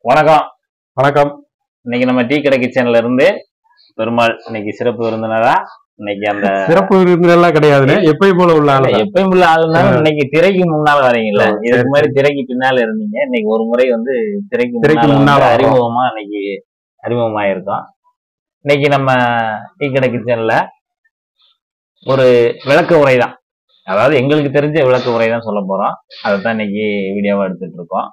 வணக்கம். வணக்கம். இன்னைக்கு நம்ம டீ கடை கிச்சன்ல இருந்து பெருமாள் இன்னைக்கு சிறப்பு விருந்தினரா. இன்னைக்கு அந்த சிறப்பு விருந்தினர்லாம் கிடையாதுன்னு எப்பயும் போல உள்ள ஆளு. எப்பயும் உள்ள ஆளுனாலும் இன்னைக்கு திரைக்கு முன்னால வரீங்கல்ல, இதுக்கு மாதிரி திரைக்கு பின்னால இருந்தீங்க. இன்னைக்கு ஒரு முறை வந்து திரைக்கு முன்னால அறிமுகமா இன்னைக்கு அறிமுகமாயிருக்கோம். இன்னைக்கு நம்ம டீ கடை கிச்சன்ல ஒரு விளக்க உரை தான், அதாவது எங்களுக்கு தெரிஞ்ச விளக்க உரை தான் சொல்ல போறோம். அதைத்தான் இன்னைக்கு வீடியோவா எடுத்துட்டு இருக்கோம்.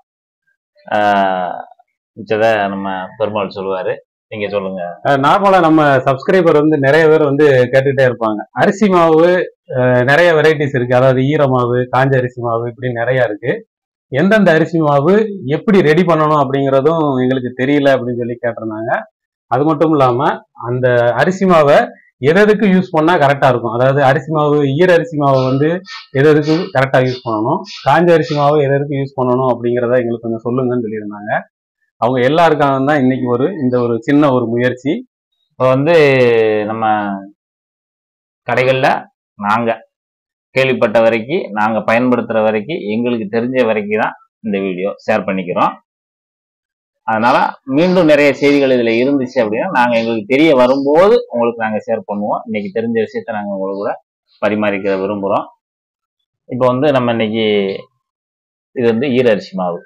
மிச்சதை நம்ம பெருமாள் சொல்லுவாரு, நீங்க சொல்லுங்க. நார்மலா நம்ம சப்ஸ்கிரைபர் வந்து நிறைய பேர் வந்து கேட்டுக்கிட்டே இருப்பாங்க. அரிசி மாவு நிறைய வெரைட்டிஸ் இருக்கு, அதாவது ஈர மாவு, காஞ்ச அரிசி மாவு, இப்படி நிறைய இருக்கு. எந்தெந்த அரிசி மாவு எப்படி ரெடி பண்ணணும் அப்படிங்கிறதும் எங்களுக்கு தெரியல அப்படின்னு சொல்லி கேட்டிருந்தாங்க. அது மட்டும் இல்லாம அந்த அரிசி மாவை எதுக்கு யூஸ் பண்ணா கரெக்டா இருக்கும், அதாவது அரிசி மாவு ஈர அரிசி மாவை வந்து எதுக்கு கரெக்டா யூஸ் பண்ணணும், காஞ்ச அரிசி மாவு எதுக்கு யூஸ் பண்ணணும் அப்படிங்கிறத எங்களுக்கு கொஞ்சம் சொல்லுங்கன்னு சொல்லியிருந்தாங்க. அவங்க எல்லாருக்காக தான் இன்னைக்கு இந்த ஒரு சின்ன ஒரு முயற்சி. இப்போ வந்து நம்ம கடைகள்ல நாங்க கேள்விப்பட்ட வரைக்கும், நாங்க பயன்படுத்துற வரைக்கும், எங்களுக்கு தெரிஞ்ச வரைக்கும் தான் இந்த வீடியோ ஷேர் பண்ணிக்கிறோம். அதனால மீண்டும் நிறைய செய்திகள் இதுல இருந்துச்சு அப்படின்னா நாங்க எங்களுக்கு தெரிய வரும்போது உங்களுக்கு நாங்க ஷேர் பண்ணுவோம். இன்னைக்கு தெரிஞ்ச விஷயத்த நாங்க உங்களுக்கு கூட பரிமாறிக்க விரும்புறோம். இப்போ வந்து நம்ம இன்னைக்கு இது வந்து ஈர அரிசி மாவு.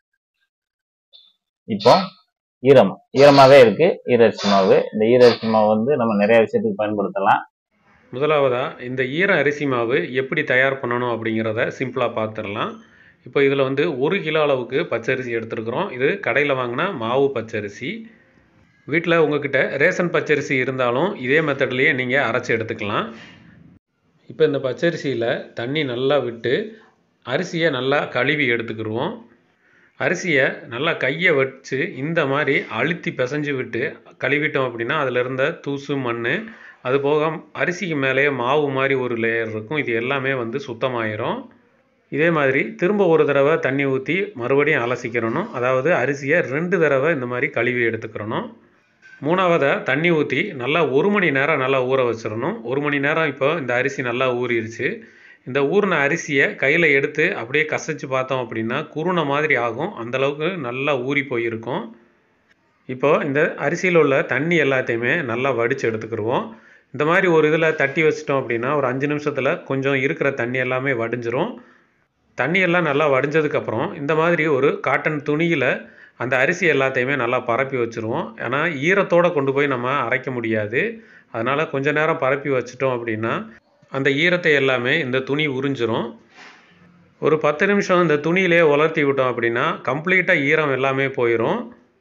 இப்போ ஈரமாவே இருக்கு ஈரரிசி மாவு. இந்த ஈரரிசி மாவு வந்து நம்ம நிறைய விஷயத்துக்கு பயன்படுத்தலாம். முதலாவதா இந்த ஈர அரிசி மாவு எப்படி தயார் பண்ணணும் அப்படிங்கிறத சிம்பிளா பார்த்துடலாம். இப்போ இதில் வந்து 1 கிலோ அளவுக்கு பச்சரிசி எடுத்துருக்குறோம். இது கடையில் வாங்கினா மாவு பச்சரிசி. வீட்டில் உங்ககிட்ட ரேஷன் பச்சரிசி இருந்தாலும் இதே மெத்தட்லேயே நீங்கள் அரைச்சி எடுத்துக்கலாம். இப்போ இந்த பச்சரிசியில் தண்ணி நல்லா விட்டு அரிசியை நல்லா கழுவி எடுத்துக்கிடுவோம். அரிசியை நல்லா கையை வச்சு இந்த மாதிரி அழுத்தி பிசைஞ்சு விட்டு கழுவிட்டோம் அப்படின்னா அதில் இருந்த தூசு, மண், அது போக அரிசிக்கு மேலேயே மாவு மாதிரி ஒரு லேயர் இருக்கும், இது எல்லாமே வந்து சுத்தமாயிரும். இதே மாதிரி திரும்ப ஒரு தடவை தண்ணி ஊற்றி மறுபடியும் அலசிக்கிறணும். அதாவது அரிசியை 2 தடவை இந்த மாதிரி கழுவி எடுத்துக்கிறணும். 3ஆவதாக தண்ணி ஊற்றி நல்லா 1 மணி நேரம் நல்லா ஊற வச்சிடணும். 1 மணி நேரம் இப்போ இந்த அரிசி நல்லா ஊறிடுச்சு. இந்த ஊறின அரிசியை கையில் எடுத்து அப்படியே கசைச்சு பார்த்தோம் அப்படின்னா குருணை மாதிரி ஆகும், அந்தளவுக்கு நல்லா ஊறி போயிருக்கும். இப்போது இந்த அரிசியில் உள்ள தண்ணி எல்லாத்தையுமே நல்லா வடித்து எடுத்துக்கிடுவோம். இந்த மாதிரி ஒரு இதில் தட்டி வச்சிட்டோம் அப்படின்னா ஒரு 5 நிமிஷத்தில் கொஞ்சம் இருக்கிற தண்ணி எல்லாமே வடிஞ்சிரும். தண்ணியெல்லாம் நல்லா வடிஞ்சதுக்கப்புறம் இந்த மாதிரி ஒரு காட்டன் துணியில் அந்த அரிசி எல்லாத்தையுமே நல்லா பரப்பி வச்சுருவோம். ஏன்னா ஈரத்தோடு கொண்டு போய் நம்ம அரைக்க முடியாது. அதனால் கொஞ்ச நேரம் பரப்பி வச்சிட்டோம் அப்படின்னா அந்த ஈரத்தை எல்லாமே இந்த துணி உறிஞ்சிரும். ஒரு 10 நிமிஷம் இந்த துணியிலே உலர்த்தி விட்டோம் அப்படின்னா கம்ப்ளீட்டாக ஈரம் எல்லாமே போயிடும்.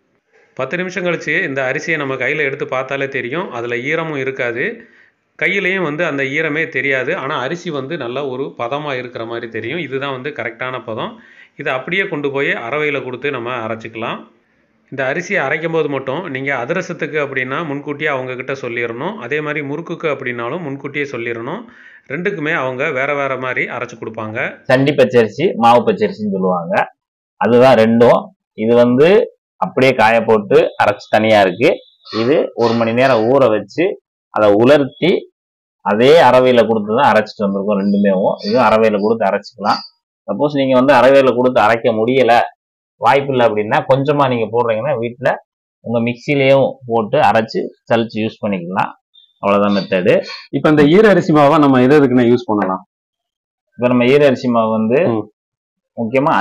10 நிமிஷம் கழித்து இந்த அரிசியை நம்ம கையில் எடுத்து பார்த்தாலே தெரியும், அதில் ஈரமும் இருக்காது, கையிலையும் வந்து அந்த ஈரமே தெரியாது. ஆனால் அரிசி வந்து நல்லா ஒரு பதமாக இருக்கிற மாதிரி தெரியும். இதுதான் வந்து கரெக்டான பதம். இதை அப்படியே கொண்டு போய் அரவையில் கொடுத்து நம்ம அரைச்சிக்கலாம். இந்த அரிசியை அரைக்கும் போது மட்டும் நீங்கள் அதிரசத்துக்கு அப்படின்னா முன்கூட்டியே அவங்கக்கிட்ட சொல்லிடணும். அதே மாதிரி முறுக்குக்கு அப்படின்னாலும் முன்கூட்டியே சொல்லிடணும். 2க்குமே அவங்க வேறு வேறு மாதிரி அரைச்சி கொடுப்பாங்க. சண்டி பச்சரிசி, மாவு பச்சரிசின்னு சொல்லுவாங்க, அதுதான் ரெண்டும். இது வந்து அப்படியே காய போட்டு அரைச்சி தனியாக இருக்குது. இது 1 மணி நேரம் ஊற வச்சு அதை உலர்த்தி அதே அரவையில் கொடுத்து தான் அரைச்சிட்டு வந்திருக்கோம். ரெண்டுமேவும் இதுவும் அரவையில் கொடுத்து அரைச்சிக்கலாம். சப்போஸ் நீங்கள் வந்து அரவையில் கொடுத்து அரைக்க முடியலை, வாய்ப்பு இல்லை அப்படின்னா கொஞ்சமாக நீங்கள் போடுறீங்கன்னா வீட்டில் உங்கள் மிக்சிலையும் போட்டு அரைச்சி சலிச்சு யூஸ் பண்ணிக்கலாம். அவ்வளோதான் மெத்தடு. இப்போ இந்த ஈர அரிசி மாவை நம்ம எதுக்குன்னா யூஸ் பண்ணலாம்? இப்போ நம்ம ஈர அரிசி மாவு வந்து முக்கியமாக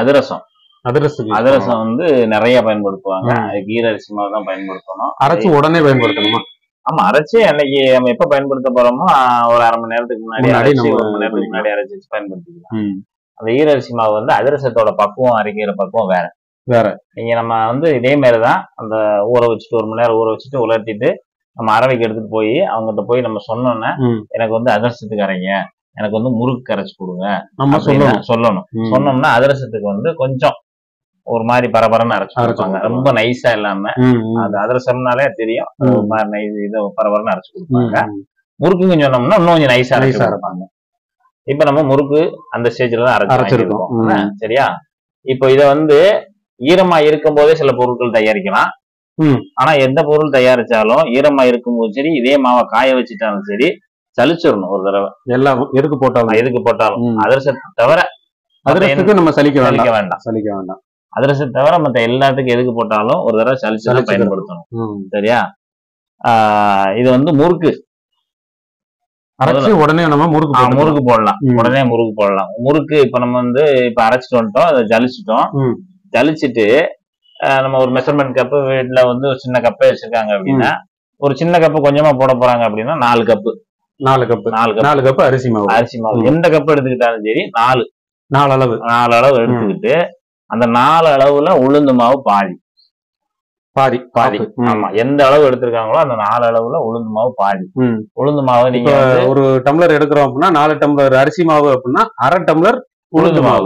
அதிரசம் வந்து நிறைய பயன்படுத்துவாங்க. அதுக்கு ஈர அரிசி மாவு தான் பயன்படுத்தணும். அரைச்சி உடனே பயன்படுத்தணுமா? ஆமா, அரைச்சி அன்னைக்கு நம்ம எப்ப பயன்படுத்த போறோமோ ஒரு 1/2 மணி நேரத்துக்கு முன்னாடி 1 மணி நேரத்துக்கு முன்னாடி அரைச்சி வச்சு பயன்படுத்திக்கலாம். அந்த ஈர அரிசி மாவு வந்து அதிரசத்தோட பக்குவம், அரைக்கிற பக்குவம் வேற. நீங்க நம்ம வந்து இதே மாதிரிதான் அந்த ஊற வச்சுட்டு 1 மணி நேரம் ஊற வச்சுட்டு உலர்த்திட்டு நம்ம அரவைக்கு எடுத்துட்டு போய் அவங்ககிட்ட போய் நம்ம சொன்னோன்னா எனக்கு வந்து அதிரசத்துக்கு அரைங்க, எனக்கு வந்து முறுக்கு அரைச்சு கொடுங்க சொல்லணும். சொன்னோம்னா அதிரசத்துக்கு வந்து கொஞ்சம் ஒரு மாதிரி பரபரன்னு அரைச்சு, ரொம்ப நைஸா இல்லாம, அது அதிரசம்னாலே தெரியும் ஒரு மாதிரி நைஸ் இதை பரபரன்னு அரைச்சு கொடுப்பாங்க. முறுக்குன்னு சொன்னோம்னா இன்னும் கொஞ்சம் நைஸா அரைப்பாங்க. இப்ப நம்ம முறுக்கு அந்த ஸ்டேஜ்ல தான் அரைச்சிருக்கோம். சரியா? இப்போ இதை வந்து ஈரமா இருக்கும் போதே சில பொருட்கள் தயாரிக்கலாம். ஆனா எந்த பொருள் தயாரிச்சாலும் ஈரமா இருக்கும்போது சரி, இதே மாவை காய வச்சுட்டாலும் சரி, சலிச்சிடணும் ஒரு தடவை. எல்லாம் எதுக்கு போட்டாலும் அதிரசத்தை தவிர அதிரசத்துக்கு நம்ம சலிக்க வேண்டாம். அதிரசம் தவிர மத்த எல்லாத்துக்கும் எதுக்கு போட்டாலும் ஒரு தடவை சலிச்சு பயன்படுத்தணும். சரியா? இது வந்து முறுக்கு அரைச்சு உடனே நம்ம முறுக்கு போடலாம். உடனே முறுக்கு போடலாம். முறுக்கு இப்ப நம்ம வந்து இப்ப அரைச்சிட்டு வந்துட்டோம், அதை ஜலிச்சிட்டோம். ஜலிச்சுட்டு நம்ம ஒரு மெஷர்மெண்ட் கப்பு வீட்டுல வந்து ஒரு சின்ன கப்பே வச்சிருக்காங்க அப்படின்னா, ஒரு சின்ன கப்பு கொஞ்சமா போட போறாங்க அப்படின்னா 4 கப்பு 4 கப்பு அரிசி மாவு எந்த கப்பு எடுத்துக்கிட்டாலும் சரி 4 அளவு எடுத்துக்கிட்டு அந்த 4 அளவுல உளுந்து மாவு பாதி. ஆமா, எந்த அளவு எடுத்திருக்காங்களோ அந்த 4 அளவுல உளுந்து மாவு பாதி. உளுந்து மாவு நீங்க ஒரு டம்ளர் எடுக்கிறோம் அப்படின்னா 4 டம்ளர் அரிசி மாவு அப்படின்னா 1/2 டம்ளர் உளுந்து மாவு.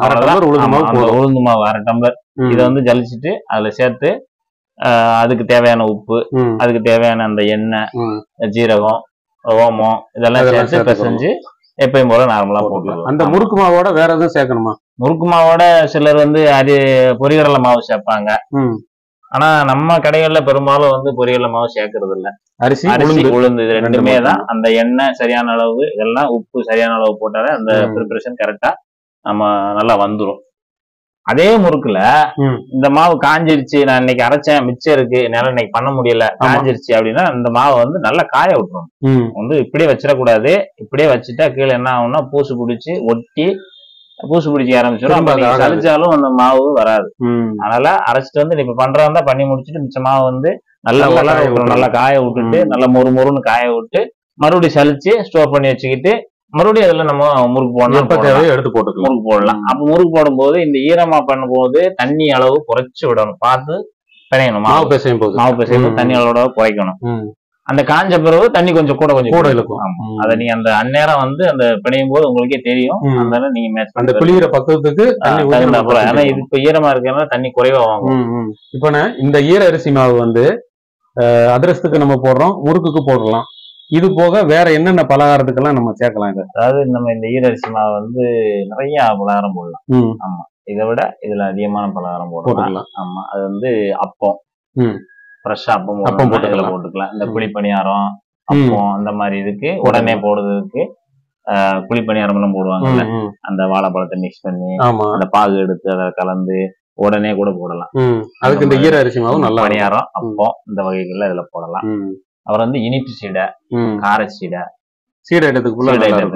உளுந்து மாவு 1/2 டம்ளர். இதை வந்து ஜலிச்சுட்டு அதுல சேர்த்து அதுக்கு தேவையான உப்பு, அதுக்கு தேவையான அந்த எண்ணெய், ஜீரகம், ஓமம் இதெல்லாம் சேர்த்து பிசைஞ்சு எப்பயும் போல நார்மலா போட்டுக்கலாம். அந்த முறுக்கு மாவோட வேற எதுவும் சேர்க்கணுமா? முறுக்கு மாவோட சிலர் வந்து அது பொரிகடலை மாவு சேர்ப்பாங்க. ஆனா நம்ம கடைகள்ல பெரும்பாலும் வந்து பொரியல்ல மாவு சேர்க்கறது இல்ல. அரிசி உளுந்து இது ரெண்டுமே தான். அந்த எண்ணெய் சரியான அளவு, இதெல்லாம் உப்பு சரியான அளவு போட்டாலே அந்த ப்ரிப்பரேஷன் கரெக்டா நம்ம நல்லா வந்துடும். அதே முறுக்குல இந்த மாவு காஞ்சிருச்சு, நான் இன்னைக்கு அரைச்சேன் மிச்சம் இருக்கு, என்னால இன்னைக்கு பண்ண முடியல, காஞ்சிருச்சு அப்படின்னா இந்த மாவை வந்து நல்லா காய விட்டுரும். வந்து இப்படியே வச்சிடக்கூடாது. இப்படியே வச்சுட்டா கீழே என்ன ஆகும்னா பூசு பிடிச்சி ஒட்டி பூசு பிடிக்க ஆரம்பிச்சிடும். சலிச்சாலும் அந்த மாவு வராது. அதனால அரைச்சிட்டு வந்து இப்ப பண்றதா பண்ணி முடிச்சுட்டு மிச்ச மாவு வந்து நல்லா நல்லா காய விட்டுட்டு நல்லா மொறுன்னு காய விட்டு மறுபடியும் சலிச்சு ஸ்டோர் பண்ணி வச்சுக்கிட்டு மறுபடியும் அதுல நம்ம முறுக்கு போடணும், எடுத்து போட்டு முறுக்கு போடலாம். அப்ப முறுக்கு போடும்போது இந்த ஈரமா பண்ணும் போது தண்ணி அளவு குறைச்சு விடணும், பார்த்து பிணையணும். மாவு பிசையும் போது தண்ணி அளவோட குறைக்கணும். அந்த காஞ்ச பிறகு தண்ணி கொஞ்சம் கூட இருக்கும். அத நீங்க அந்த அந்நேரம் வந்து அந்த பிணையும் போது உங்களுக்கே தெரியும். அதனால நீங்க அந்த புளியிற பக்கத்துக்கு ஆனா இது இப்ப ஈரமா இருக்கிறதுனால தண்ணி குறைவா வாங்கும். இப்ப இந்த ஈர அரிசி மாவு வந்து அதிரசத்துக்கு நம்ம போடுறோம், முறுக்குக்கு போடலாம். இது போக வேற என்னென்ன பலகாரத்துக்கெல்லாம் நம்ம சேர்க்கலாம்? இது அதாவது நம்ம இந்த ஈர அரிசி மாவு வந்து நிறைய பலகாரம் போடலாம். ஆமா, இதை விட இதுல அதிகமான பலகாரம் போடலாம். ஆமா, அது வந்து அப்பம், ஃப்ரெஷ்ஷா அப்பம் போட்டுக்கலாம். இந்த குழிப்பணியாரம், அப்பம் அந்த மாதிரி இதுக்கு உடனே போடுறதுக்கு குழிப்பணியாரம் எல்லாம் போடுவாங்கல்ல, அந்த வாழைப்பழத்தை மிக்ஸ் பண்ணி அந்த பாகு எடுத்து அதை கலந்து உடனே கூட போடலாம். அதுக்கு இந்த ஈர அரிசி மாவு நல்லா பணியாரம், அப்பம் இந்த வகைகள்ல இதுல போடலாம். அப்புறம் வந்து இனிப்பு சீடை, கார சீடை ஐட்டத்துக்குள்ள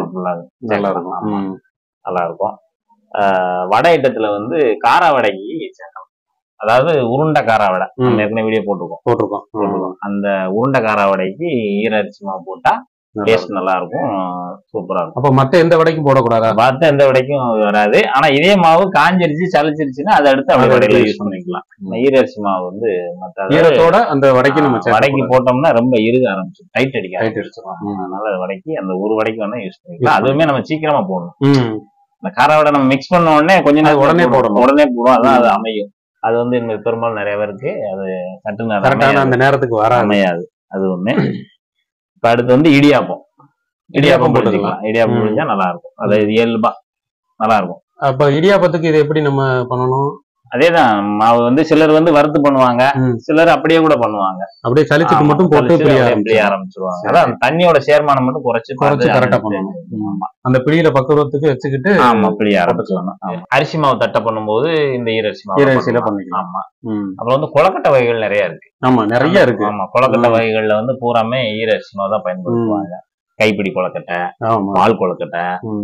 நல்லா இருக்கும். வடை ஐட்டத்துல வந்து கார வடைக்கு சேர்க்கலாம். அதாவது உருண்டை கார வடை நம்ம ஏற்கனவே வீடியோ போட்டிருக்கோம். அந்த உருண்டை கார வடைக்கு ஈர அரிசி மாவு போட்டா டேஸ்ட் நல்லா இருக்கும், சூப்பரா இருக்கும். அப்ப மத்த எந்த வடைக்கும் போடக்கூடாதா? மத்த எந்த வடைக்கும் வராது. ஆனா இதே மாவு காஞ்சிருச்சு சளிச்சிருச்சுன்னா அதை அடுத்து அப்படி வடையில யூஸ் பண்ணிக்கலாம். ஈர அரிசி மாவு வந்து ஈரத்தோட அந்த வடைக்கு நம்ம வடைக்கு போட்டோம்னா ரொம்ப இறுக ஆரம்பிச்சு டைட் அடிச்சிடும். அதனால வடைக்கு அந்த ஒரு வடைக்கு வேணா யூஸ் பண்ணிக்கலாம். அதுவுமே நம்ம சீக்கிரமா போடணும். இந்த கார வடை நம்ம மிக்ஸ் பண்ண உடனே கொஞ்ச நேரம் உடனே போடும். அதான் அது அமையும். அது வந்து பெரும்பாலும் நிறைய பேருக்கு அது சட்டுன்னு அந்த நேரத்துக்கு வர அமையாது. அது ஒண்ணு. இப்ப அடுத்து வந்து இடியாப்பம் போட்டுக்கலாம். இடியாப்பம் முடிஞ்சா நல்லா இருக்கும். அதாவது இயல்பா நல்லா இருக்கும். அப்ப இடியாப்பத்துக்கு இது எப்படி நம்ம பண்ணணும்? அதேதான், மாவு வந்து சிலர் வந்து வறுத்து பண்ணுவாங்க, சிலர் அப்படியே கூட பண்ணுவாங்க. அப்படியே சலிச்சுட்டு மட்டும் போட்டு இப்படியே ஆரம்பிச்சிருவாங்க. அதான் தண்ணியோட சேர்மானம் மட்டும் குறைச்சு கரெக்டா பண்ணணும். அந்த பிடியில பக்குவத்துக்கு வச்சுக்கிட்டு அப்படி ஆரம்பிச்சிடணும். அரிசி மாவு தட்டை பண்ணும்போது இந்த ஈரரிசியில பண்ணிக்கலாம். ஆமா. அப்புறம் வந்து கொலக்கட்டை வகைகள் நிறைய இருக்கு. ஆமா, நிறைய இருக்கு. ஆமா, கொலக்கட்டை வகைகள்ல வந்து பூராமே ஈரரிசி மாவு தான் பயன்படுத்துவாங்க. கைப்பிடி கொலக்கட்டை, பால் கொலக்கட்டை,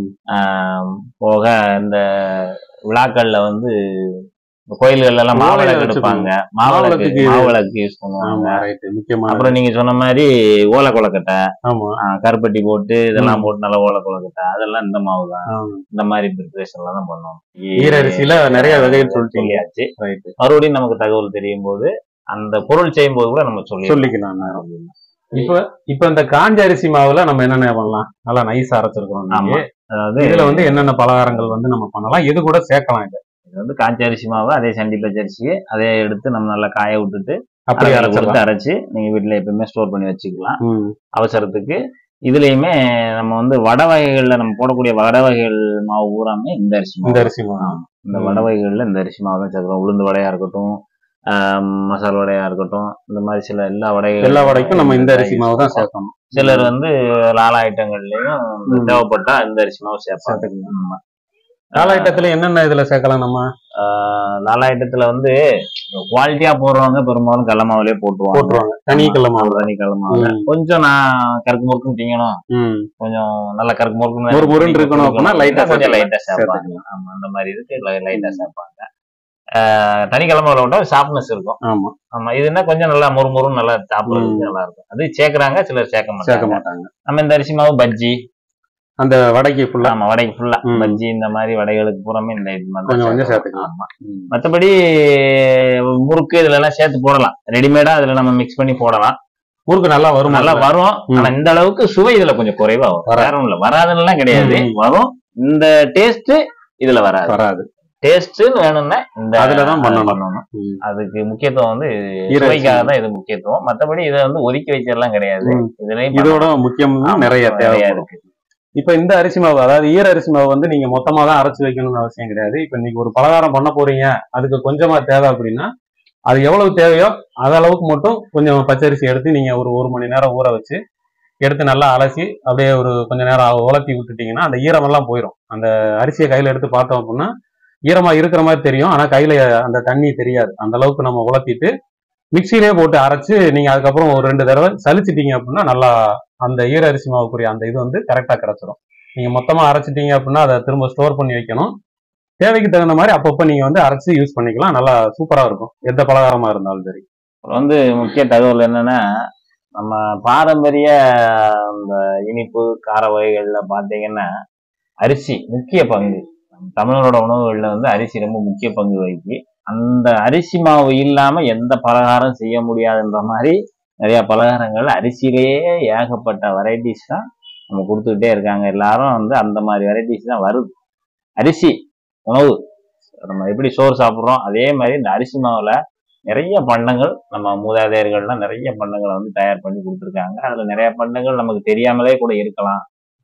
போக இந்த விழாக்கள்ல வந்து கோயில்கள் எல்லாம் மாவிளக்கு எடுப்பாங்க, மாவிளக்கு யூஸ் பண்ணுவாங்க. அப்புறம் நீங்க சொன்ன மாதிரி ஓலை கொலக்கட்டை, கருப்பட்டி போட்டு இதெல்லாம் போட்டு நல்லா ஓலை கொலக்கட்டை, அதெல்லாம் இந்த மாவு தான். இந்த மாதிரி ப்ரிப்பரேஷன்ல தான் பண்ணுவோம். ஈரரிசியில நிறைய வகைகள் சொல்லியாச்சு. மறுபடியும் நமக்கு தகவல் தெரியும் போது அந்த பொருள் செய்யும் போது கூட நம்ம சொல்லிக்கலாம். இப்ப இந்த காஞ்ச அரிசி மாவுல நம்ம என்னென்ன பண்ணலாம்? நல்லா நைஸா அரைச்சிருக்கோம். அதாவது இதுல வந்து என்னென்ன பலகாரங்கள் வந்து நம்ம பண்ணலாம், எது கூட சேர்க்கலாம்? இது வந்து காஞ்ச அரிசி மாவு அதே சண்டி பச்சரிசி அதே எடுத்து நம்ம நல்லா காய விட்டுட்டு அப்படியே அரைச்சு நீங்க வீட்டுல எப்பயுமே ஸ்டோர் பண்ணி வச்சுக்கலாம் அவசரத்துக்கு. இதுலயுமே நம்ம வந்து வடை வகைகள்ல நம்ம போடக்கூடிய வடை வகைகள் மாவு பூராமே இந்த அரிசி மாவு. இந்த வடை வகைகள்ல இந்த அரிசி மாவு தான் சேர்க்கிறோம். உளுந்து வடையா இருக்கட்டும், மசாலா வடையா இருக்கட்டும், இந்த மாதிரி சில எல்லா வடைக்கும் நம்ம இந்த அரிசி மாவு தான் சேர்க்கணும். சிலர் வந்து லாலா ஐட்டங்கள்லயும் தேவைப்பட்டா இந்த அரிசி மாவு சேர்ப்பாங்க. நாலு ஐட்டத்துல என்னென்ன இதுல சேர்க்கலாம் நம்ம? 4 ஐட்டத்துல வந்து குவாலிட்டியா போடுறவங்க பெரும்பாலும் கடல மாவுலயே போட்டுருவாங்க. தனி கடல மாவு. கொஞ்சம் நான் கருக்கு முறுக்குன்னு திங்கணும், கொஞ்சம் நல்ல கருக்கு முறுக்குன்னு இருக்கணும் அப்படின்னா லைட்டா கொஞ்சம் லைட்டா சேர்ப்பாங்க. ஆமா, அந்த மாதிரி இருக்கு, லைட்டா சேர்ப்பாங்க. தனி கடல மாவுல விட்டா சாஃப்ட்னஸ் இருக்கும். ஆமா, இது என்ன கொஞ்சம் நல்லா முறுமுறுன்னு நல்லா சாப்பிடுறதுக்கு நல்லா இருக்கும். அது சேர்க்கறாங்க, சிலர் சேர்க்க மாட்டாங்க. நம்ம இந்த அரிசி மாவு பஜ்ஜி, அந்த வடைக்கு ஃபுல்லா, ஆமா வடைக்கு ஃபுல்லா பஜ்ஜி இந்த மாதிரி வடைகளுக்கு பூராமே இந்த இது கொஞ்சம் சேர்த்துக்கலாம். ஆமா, மற்றபடி முறுக்கு இதுல எல்லாம் சேர்த்து போடலாம். ரெடிமேடா அதுல நம்ம மிக்ஸ் பண்ணி போடலாம். முறுக்கு நல்லா வரும். ஆனா இந்த அளவுக்கு சுவை இதுல கொஞ்சம் குறைவா வரும். வேற ஒண்ணுல வராதுன்னு கிடையாது, வரும். இந்த டேஸ்ட் இதுல வராது. டேஸ்ட் வேணும்னா இந்த அதுலதான் பண்ணணும். அதுக்கு முக்கியத்துவம் வந்து சுவைக்காக தான் இது முக்கியத்துவம். மற்றபடி இதை வந்து ஒதுக்கி வச்சிடலாம் கிடையாது. இதுலயும் இதோட முக்கியம் நிறைய தேவையா இருக்கு. இப்ப இந்த அரிசி மாவு, அதாவது ஈர அரிசி மாவு வந்து நீங்க மொத்தமா தான் அரைச்சு வைக்கணும்னு அவசியம் கிடையாது. இப்ப நீங்க ஒரு பலகாரம் பண்ண போறீங்க, அதுக்கு கொஞ்சமா தேவை அப்படின்னா அது எவ்வளவு தேவையோ அது அளவுக்கு மட்டும் கொஞ்சம் பச்சரிசி எடுத்து நீங்க ஒரு மணி நேரம் ஊற வச்சு எடுத்து நல்லா அலசி அப்படியே ஒரு கொஞ்ச நேரம் உலர்த்தி விட்டுட்டீங்கன்னா அந்த ஈரமெல்லாம் போயிடும். அந்த அரிசியை கையில எடுத்து பார்த்தோம் அப்படின்னா ஈரமா இருக்கிற மாதிரி தெரியும், ஆனா கையில அந்த தண்ணி தெரியாது. அந்த அளவுக்கு நம்ம உலர்த்திட்டு மிக்சியிலே போட்டு அரைச்சு நீங்க அதுக்கப்புறம் ஒரு 2 தடவை சலிச்சிட்டீங்க அப்படின்னா நல்லா அந்த ஈர அரிசி மாவுக்குரிய அந்த இது வந்து கரெக்டா கிடைச்சிடும். நீங்க மொத்தமா அரைச்சிட்டீங்க அப்படின்னா அதை திரும்ப ஸ்டோர் பண்ணி வைக்கணும். தேவைக்கு தகுந்த மாதிரி அப்பப்போ நீங்க வந்து அரைச்சு யூஸ் பண்ணிக்கலாம். நல்லா சூப்பரா இருக்கும் எந்த பலகாரமா இருந்தாலும் சரி. வந்து முக்கிய தகவல் என்னன்னா, நம்ம பாரம்பரிய இந்த இனிப்பு கார வகைகள்ல பாத்தீங்கன்னா அரிசி முக்கிய பங்கு. தமிழரோட உணவுகள்ல வந்து அரிசி ரொம்ப முக்கிய பங்கு வகிக்கு. அந்த அரிசி மாவு இல்லாம எந்த பலகாரம் செய்ய முடியாதுன்ற மாதிரி நிறைய பலகாரங்கள் அரிசியிலேயே ஏகப்பட்ட வெரைட்டிஸ் தான் நம்ம கொடுத்துக்கிட்டே இருக்காங்க. எல்லாரும் வந்து அந்த மாதிரி வெரைட்டிஸ் தான் வருது. அரிசி உணவு நம்ம எப்படி சோறு சாப்பிட்றோம் அதே மாதிரி இந்த அரிசி மாவுல நிறைய பண்டங்கள் நம்ம மூதாதையர்கள்லாம் நிறைய பண்டங்களை வந்து தயார் பண்ணி கொடுத்துருக்காங்க. அதுல நிறைய பண்டங்கள் நமக்கு தெரியாமலே கூட இருக்கலாம்.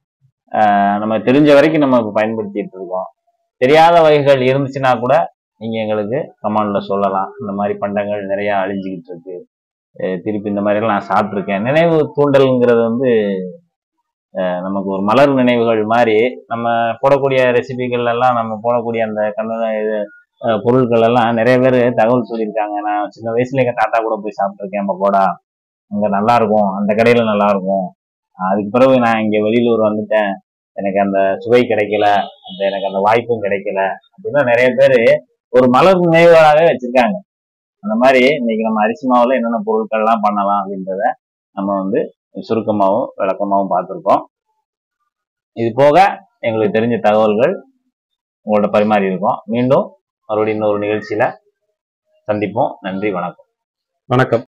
நம்ம தெரிஞ்ச வரைக்கும் நம்ம பயன்படுத்திட்டு இருக்கோம். தெரியாத வகைகள் இருந்துச்சுன்னா கூட நீங்க எங்களுக்கு கமெண்ட்ல சொல்லலாம். இந்த மாதிரி பண்டங்கள் நிறைய அழிஞ்சுக்கிட்டு இருக்கு, திருப்பி இந்த மாதிரி எல்லாம் நான் சாப்பிட்ருக்கேன். நினைவு தூண்டல்ங்கிறது வந்து நமக்கு ஒரு மலர் நினைவுகள் மாதிரி நம்ம போடக்கூடிய ரெசிபிகள் எல்லாம், நம்ம போடக்கூடிய அந்த பொருட்கள் எல்லாம் நிறைய பேர் தகவல் சொல்லியிருக்காங்க. நான் சின்ன வயசுல எங்க தாத்தா கூட போய் சாப்பிட்ருக்கேன் பக்கோடா, அங்க நல்லா இருக்கும், அந்த கடையில நல்லா இருக்கும். அதுக்கு பிறகு நான் இங்க வெளியூர் வந்துட்டேன், எனக்கு அந்த சுவை கிடைக்கல, எனக்கு அந்த வாய்ப்பும் கிடைக்கல அப்படின்னா நிறைய பேர் ஒரு மலர் நினைவுகளாகவே வச்சிருக்காங்க. அந்த மாதிரி இன்னைக்கு நம்ம அரிசி மாவுல என்னென்ன பொருட்கள்லாம் பண்ணலாம் அப்படின்றத நம்ம வந்து சுருக்கமாகவும் விளக்கமாகவும் பார்த்துருக்கோம். இது போக எங்களுக்கு தெரிஞ்ச தகவல்கள் உங்கள்ட்ட பரிமாறி இருக்கோம். மீண்டும் மறுபடியும் இன்னொரு நிகழ்ச்சியில சந்திப்போம். நன்றி, வணக்கம்.